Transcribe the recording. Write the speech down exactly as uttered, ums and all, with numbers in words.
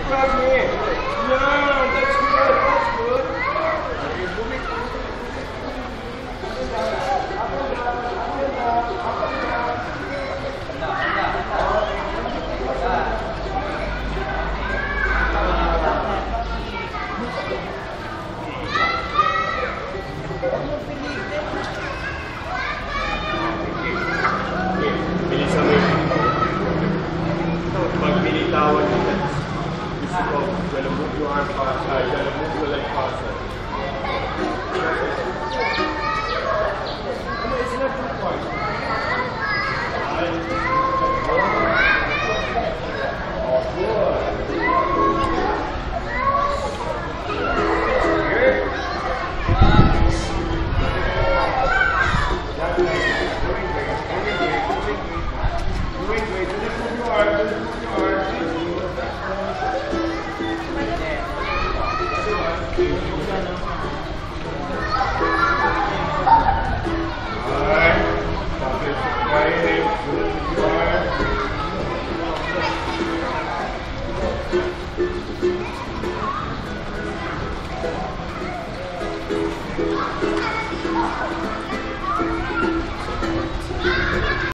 grab me. Yeah, that's good. That's good. Okay, moving. Bilisan mo yung pag binitawan yung gusto ko, gonna move your arm fast, uh, gonna move your leg faster. Ano, it's not too far. Thank you.